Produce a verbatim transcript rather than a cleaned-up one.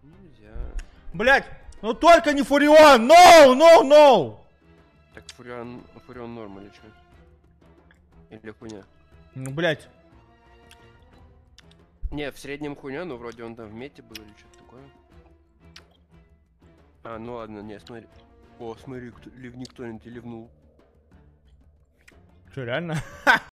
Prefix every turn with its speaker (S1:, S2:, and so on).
S1: Нельзя.
S2: Блять, ну только не Фурион! No, no, no!
S1: Так Фурион, Фурион норм или что? Или хуйня?
S2: Ну, блять.
S1: Не, в среднем хуйня, но вроде он там в мете был или что-то такое. А, ну ладно, не, смотри. О, смотри, кто, ливник кто-нибудь ливнул.
S2: Что, реально?